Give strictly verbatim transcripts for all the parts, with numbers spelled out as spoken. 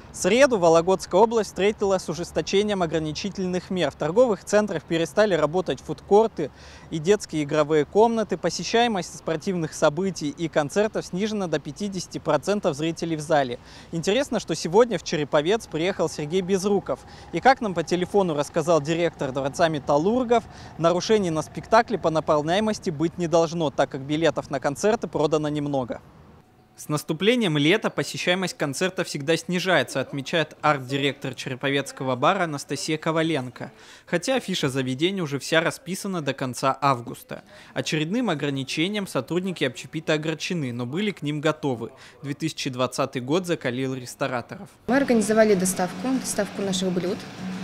В среду Вологодская область встретилась с ужесточением ограничительных мер. В торговых центрах перестали работать фудкорты и детские игровые комнаты. Посещаемость спортивных событий и концертов снижена до пятидесяти процентов зрителей в зале. Интересно, что сегодня в Череповец приехал Сергей Безруков. И как нам по телефону рассказал директор Дворца металлургов, нарушений на спектакле по наполняемости быть не должно, так как билетов на концерты продано немного. С наступлением лета посещаемость концерта всегда снижается, отмечает арт-директор Череповецкого бара Анастасия Коваленко. Хотя афиша заведения уже вся расписана до конца августа. Очередным ограничением сотрудники общепита огорчены, но были к ним готовы. две тысячи двадцатый год закалил рестораторов. Мы организовали доставку, доставку наших блюд.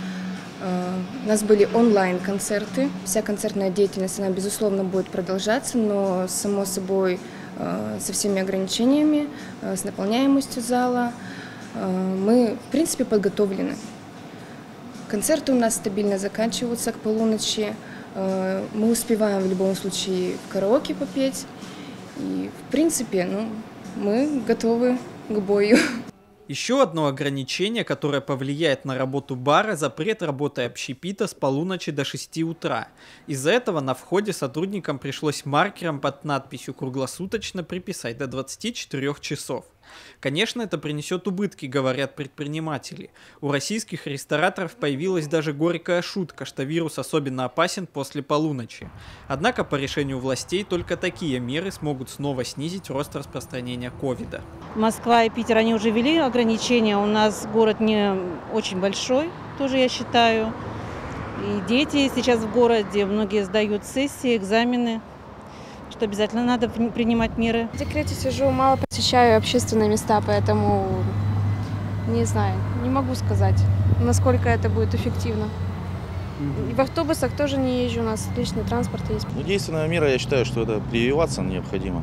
У нас были онлайн-концерты. Вся концертная деятельность, она, безусловно, будет продолжаться, но, само собой, со всеми ограничениями, с наполняемостью зала. Мы, в принципе, подготовлены. Концерты у нас стабильно заканчиваются к полуночи. Мы успеваем в любом случае в караоке попеть. И, в принципе, ну, мы готовы к бою. Еще одно ограничение, которое повлияет на работу бара – запрет работы общепита с полуночи до шести утра. Из-за этого на входе сотрудникам пришлось маркером под надписью «Круглосуточно» приписать до двадцати четырёх часов. Конечно, это принесет убытки, говорят предприниматели. У российских рестораторов появилась даже горькая шутка, что вирус особенно опасен после полуночи. Однако по решению властей только такие меры смогут снова снизить рост распространения ковида. Москва и Питер, они уже ввели ограничения. У нас город не очень большой, тоже я считаю. И дети сейчас в городе, многие сдают сессии, экзамены. Что обязательно надо принимать меры. В декрете сижу, мало посещаю общественные места, поэтому не знаю, не могу сказать, насколько это будет эффективно. И в автобусах тоже не езжу, у нас личный транспорт есть. Ну, действенная мера, я считаю, что это прививаться необходимо.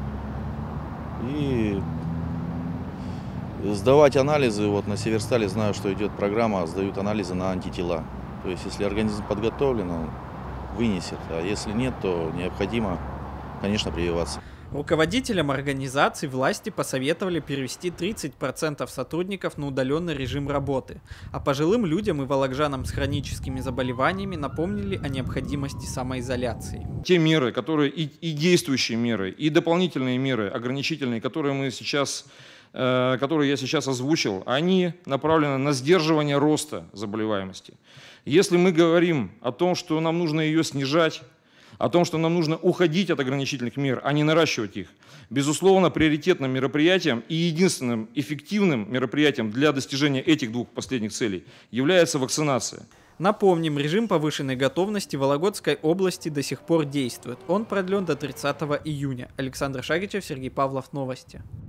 И сдавать анализы. Вот на Северстале знаю, что идет программа, сдают анализы на антитела. То есть, если организм подготовлен, он вынесет, а если нет, то необходимо, конечно, прививаться. Руководителям организаций власти посоветовали перевести тридцать процентов сотрудников на удаленный режим работы, а пожилым людям и волокжанам с хроническими заболеваниями напомнили о необходимости самоизоляции. Те меры, которые и, и действующие меры, и дополнительные меры ограничительные, которые мы сейчас, э, которые я сейчас озвучил, они направлены на сдерживание роста заболеваемости. Если мы говорим о том, что нам нужно ее снижать, о том, что нам нужно уходить от ограничительных мер, а не наращивать их, безусловно, приоритетным мероприятием и единственным эффективным мероприятием для достижения этих двух последних целей является вакцинация. Напомним, режим повышенной готовности в Вологодской области до сих пор действует. Он продлен до тридцатого июня. Александр Шагичев, Сергей Павлов, новости.